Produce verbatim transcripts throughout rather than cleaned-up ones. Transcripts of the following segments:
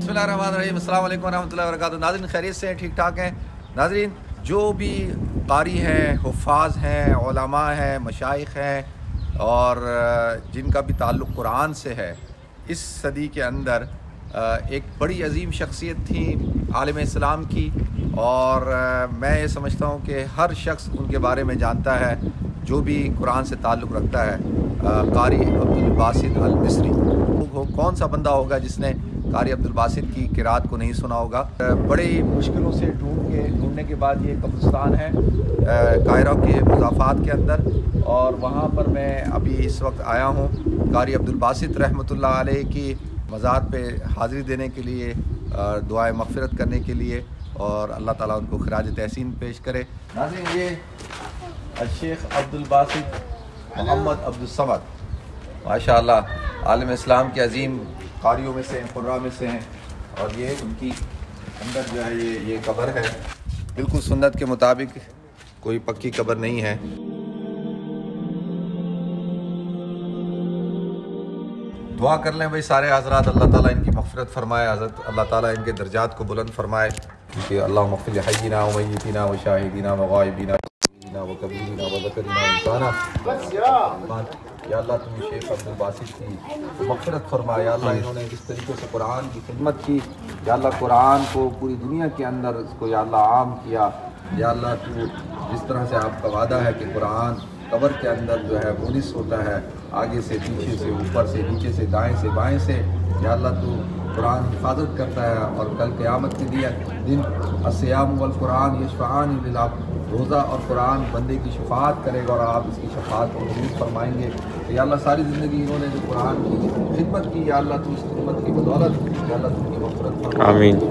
बिस्मिल्लाहिर्रहमानिर्रहीम, अस्सलाम वालेकुम रहमतुल्लाहि व बरकातुहू। नाज़रीन खैरियत से हैं, ठीक ठाक हैं। नाज़रीन जो भी क़ारी हैं, हुफ़्फ़ाज़ हैं, उलमा हैं, मशाइख़ हैं और जिनका भी ताल्लुक़ कुरान से है, इस सदी के अंदर एक बड़ी अजीम शख्सियत थी आलिम इस्लाम की, और मैं ये समझता हूँ कि हर शख्स उनके बारे में जानता है जो भी कुरान से ताल्लुक़ रखता है। क़ारी अब्दुल बासित अल मिस्री, कौन सा बंदा होगा जिसने क़ारी अब्दुल बासित की क़िरात को नहीं सुना होगा। बड़ी मुश्किलों से ढूंढ के ढूंढने के बाद ये कब्रिस्तान है कायरा के मुज़ाफ़ात के अंदर, और वहाँ पर मैं अभी इस वक्त आया हूँ क़ारी अब्दुल बासित रहमतुल्लाह अलैह की मज़ार पे हाज़िरी देने के लिए, दुआए मग़फ़िरत करने के लिए, और अल्लाह ताला उनको ख़िराज तहसीन पेश करे। नाज़रीन ये शेख अब्दुल बासित मोहम्मद अब्दुल समद माशाअल्लाह आलिम इस्लाम के अजीम क़ारियों में से हैं, क़ुर्रा में से हैं, और ये उनकी अंदर जो है ये ये कब्र है, बिल्कुल सुन्नत के मुताबिक, कोई पक्की कब्र नहीं है। दुआ कर लें भाई सारे हज़रात, अल्लाह ताला इनकी मग़फ़िरत फ़रमाए, हज़रत अल्लाह ताला इनके दर्जात को बुलंद फ़रमाए। क्योंकि अल्लाहुम्मा ग़फ़िर लिहय्यिना व मय्यितिना व शाहिदिना व गायबिना व कबीरिना व ज़करिना व इंसाना। या अल्लाह तुम शेख अब्दुल बासित की मग़फ़िरत फ़रमाए। या अल्लाह इन्होंने जिस तरीके से कुरान की खिदमत की, या अल्लाह कुरान को पूरी दुनिया के अंदर इसको या अल्लाह आम किया। या अल्लाह तू जिस तरह से आपका वादा है कि कुरान कब्र के अंदर जो है मुनिस होता है, आगे से पीछे से ऊपर से नीचे से दाएँ से बाएँ से, या अल्लाह तू कुरान हिफाजत करता है, और कल क़यामत के दिया दिन अस्सियाम वल कुरान यशफ़ाआन लिल अब्द, रोज़ा और कुरान बंदे की शफ़ाअत करेगा और आप इसकी शफ़ाअत को कबूल फरमाएंगे। तो या अल्लाह सारी ज़िंदगी इन्होंने जो कुरान की खिदमत की, या अल्लाह तू इस खिदमत की बदौलत या अल्लाह तुमकी मग़फ़िरत फरमा, आमीन।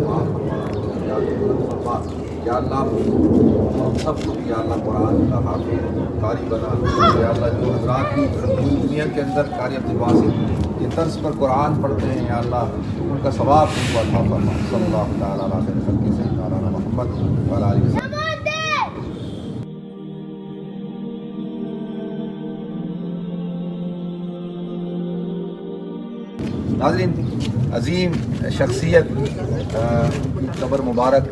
या अल्लाह हम सबको भी या अल्लाह कुरान का हाफ़िज़ क़ारी बना। या अल्लाह जो हज़रात भी पूरी दुनिया के अंदर क़ारी अब्दुल बासित के तर्ज़ पर कुरान पढ़ते हैं, या अल्लाह उनका सवाब उनको अता फरमा। सल्लल्लाहु तआला अलैहि वसल्लम के सय्यिदना मुहम्मद व अला आलिहि वसल्लम। नाज़रीन अजीम शख्सियत की कब्र मुबारक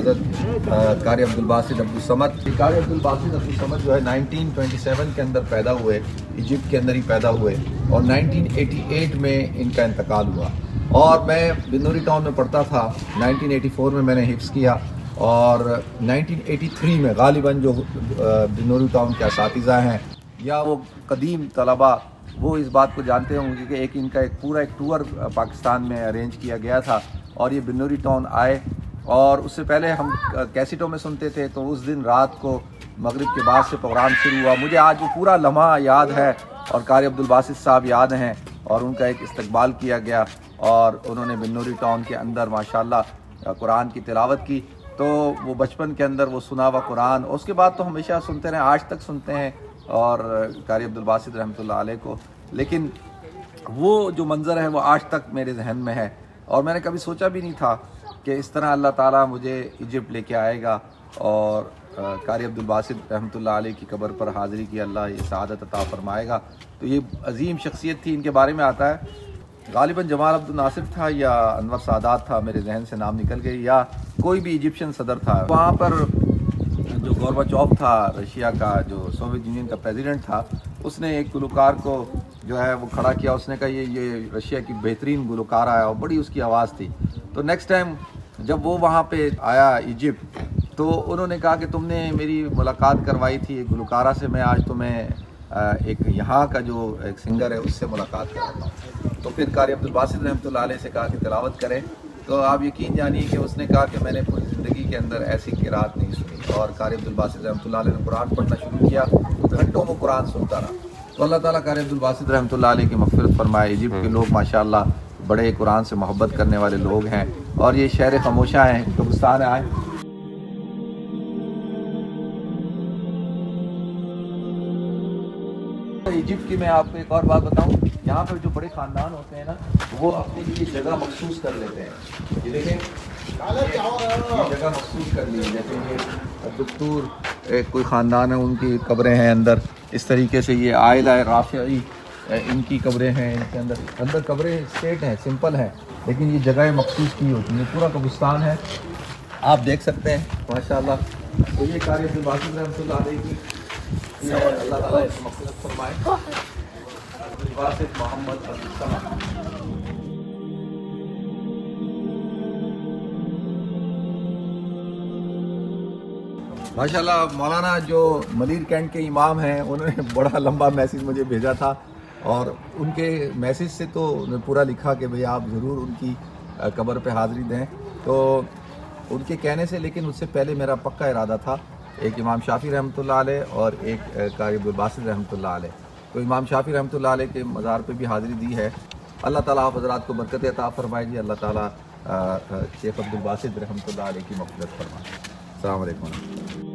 हज़रत क़ारी अब्दुल बासित अब्दुल समद। क़ारी अब्दुल बासित अब्दुल समद जो है नाइनटीन ट्वेंटी सेवन के अंदर पैदा हुए, इजिप्ट के अंदर ही पैदा हुए, और नाइनटीन एटी एट में इनका इंतकाल हुआ। और मैं बिन्नूरी टाउन में पढ़ता था, नाइनटीन एटी फोर में मैंने हिफ्ज़ किया, और नाइनटीन एटी थ्री में गालिबन जो बिन्नूरी टाउन के असातिज़ा हैं या वो कदीम तलबा वो इस बात को जानते होंगे कि एक इनका एक पूरा एक टूर पाकिस्तान में अरेंज किया गया था, और ये बिन्नूरी टाउन आए। और उससे पहले हम कैसेटों में सुनते थे, तो उस दिन रात को मगरिब के बाद से प्रोग्राम शुरू हुआ। मुझे आज वो पूरा लम्हा याद है, और क़ारी अब्दुल बासित साहब याद हैं, और उनका एक इस्तकबाल किया गया, और उन्होंने बिन्नूरी टाउन के अंदर माशाल्लाह कुरान की तिलावत की। तो वो बचपन के अंदर वो सुना हुआ कुरान, उसके बाद तो हमेशा सुनते रहे, आज तक सुनते हैं और क़ारी अब्दुल बासित रहमतुल्लाह अलैह को। लेकिन वो जो मंज़र है वो आज तक मेरे जहन में है, और मैंने कभी सोचा भी नहीं था कि इस तरह अल्लाह ताला मुझे इजिप्ट लेके आएगा, और क़ारी अब्दुल बासित रहमतुल्लाह अलैह की कब्र पर हाज़िरी की अल्लाह ये सआदत अता फ़रमाएगा। तो ये अजीम शख्सियत थी। इनके बारे में आता है गालिबन जमाल अब्दुल नासिर था या अनवर सादात था, मेरे जहन से नाम निकल गई, या कोई भी इजिप्शियन सदर था। वहाँ पर जो गोरबाचोव था, रशिया का जो सोवियत यूनियन का प्रेसिडेंट था, उसने एक गुलकार को जो है वो खड़ा किया। उसने कहा ये ये रशिया की बेहतरीन गुलकार आया, और बड़ी उसकी आवाज़ थी। तो नेक्स्ट टाइम जब वो वहाँ पे आया इजिप्ट, तो उन्होंने कहा कि तुमने मेरी मुलाकात करवाई थी एक गुलकारा से, मैं आज तुम्हें एक यहाँ का जो एक सिंगर है उससे मुलाकात कराता हूँ। तो फिर क़ारी अब्दुल बासित रहमतुल्लाह अलैह से कहा कि तिलावत करें। तो आप यकीन जानिए कि उसने कहा कि मैंने पूरी ज़िंदगी के अंदर ऐसी क़िरात नहीं सुनी, और क़ारी अब्दुल बासित रहमतुल्लाह अलैह ने कुरान पढ़ना शुरू किया, घंटों में कुरान सुनता रहा। तो अल्लाह ताला क़ारी अब्दुल बासित रहमतुल्लाह अलैह की मग़फ़िरत फ़रमाए। इजिप्ट के लोग माशाअल्लाह बड़े कुरान से मोहब्बत करने वाले लोग हैं, और ये शहर खामोशा हैं, कब्रिस्तान आए। इजिप्ट की मैं आपको एक और बात बताऊं, यहाँ पर जो बड़े ख़ानदान होते हैं ना, वो अपने लिए जगह मखसूस कर लेते हैं। ये देखें, ये जगह मखसूस कर ली, जैसे ये दुस्तूर एक कोई ख़ानदान है, उनकी कब्रें हैं अंदर, इस तरीके से ये आइला राफ़िई इनकी कब्रें हैं, इनके अंदर अंदर कब्रें स्ट्रेट हैं, सिंपल हैं, लेकिन ये जगह मखसूस की होती है। पूरा कब्रिस्तान है, आप देख सकते हैं माशाल्लाह। तो ये कारी अब्दुल बासित रहमतुल्लाह अलैह की, अल्लाह ताला इसको मग़फ़िरत फरमाए। अब्दुल बासित मोहम्मद अब्दुल समद। माशाल्लाह मौलाना जो मलीर कैंट के इमाम हैं, उन्होंने बड़ा लंबा मैसेज मुझे भेजा था, और उनके मैसेज से तो पूरा लिखा कि भाई आप ज़रूर उनकी कब्र पे हाज़िरी दें। तो उनके कहने से, लेकिन उससे पहले मेरा पक्का इरादा था, एक इमाम शाफी रहमतुल्लाह अलैह और एक कारी अब्दुल बासित रहमतुल्लाह अलैह। तो इमाम शाफी रहमतुल्लाह अलैह के मज़ार पे भी हाज़िरी दी है। अल्लाह ताला आप हज़रात को बरकत अता फरमाए जी। अल्लाह ताला शेख अब्दुल बासित रहमतुल्लाह अलैह की मग़फ़िरत फरमाए। अस्सलाम वालेकुम।